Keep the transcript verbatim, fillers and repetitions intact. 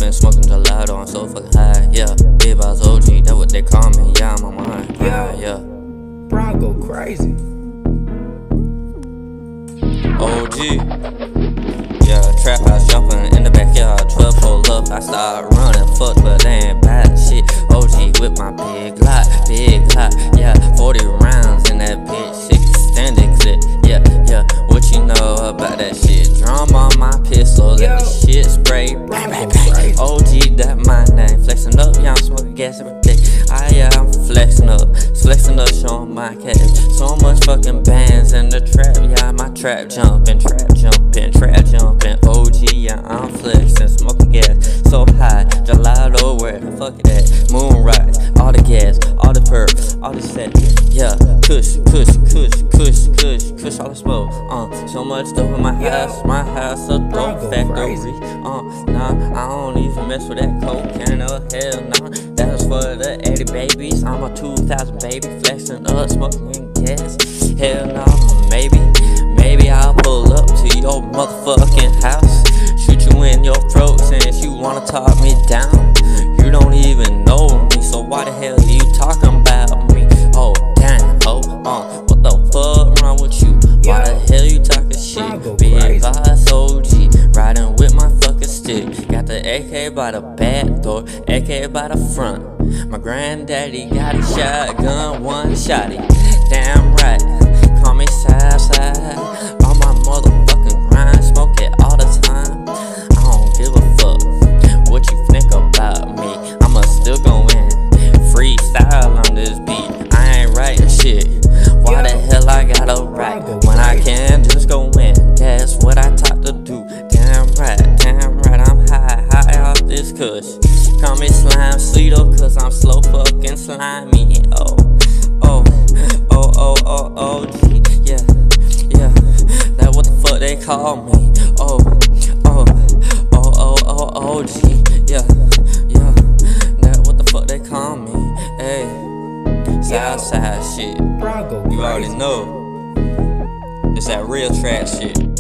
been smoking gelato, I'm so fucking high, yeah. Big boss O G, that's what they call me, yeah, I'm on my mind, yeah, yeah. Bro, go crazy. O G, yeah, trap house jumping in the backyard, twelve pull up, I start running, fuck, but they ain't bad shit. O G with my big lot, big lot, yeah, forty rounds in that bitch, sixty standing clip, yeah, yeah. What you know about that shit? Drum on my pistol, let the shit spray, bang, bang, bang. O G, that my name, flexing up, yeah, I'm smoking gas every day. Ah, yeah, I'm flexing up, flexing up, showing my cash. So much fucking bands in the trap, yeah, my trap jumping, trap jumping, trap jumping. O G, yeah, I'm flexing, smoking gas so high. Gelato, where the fuck is that? Moon ride, all the gas, all the perp, all the set, yeah. Kush, kush, kush, kush, kush, kush, all the smoke. Uh, so much stuff in my house, my house a dope factory. Uh, nah, I don't even mess with that cocaine, oh hell nah. That's for the eighty babies. I'm a two thousand baby, flexing up, smoking gas. Hell nah, maybe, maybe I'll pull up to your motherfucking house, shoot you in your throat since you wanna talk me down. You don't even know me, so why the hell are you talking about me? Oh damn, oh, uh, what the fuck wrong with you? Why the hell you talking shit? Big boss O G, riding with my fucking stick. Got the A K by the back door, A K by the front. My granddaddy got a shotgun, one shotty. Damn right, call me Southside. On my motherfucking grind, smoke it all the time. I don't give a fuck what you think about me. I'ma still go in, freestyle on this beat. I ain't writing shit. Why the hell I gotta write when I can just go in? That's what I taught to do. Damn right, damn right, I'm high, high off this kush. Call me slime Sleeto, cause I'm slow fucking slimy. Oh, oh, oh, oh, oh, oh, G, yeah, yeah. That what the fuck they call me. Oh, oh, oh, oh, oh, oh, G, yeah, yeah. That what the fuck they call me. Hey, Southside shit. You already know. It's that real trash shit.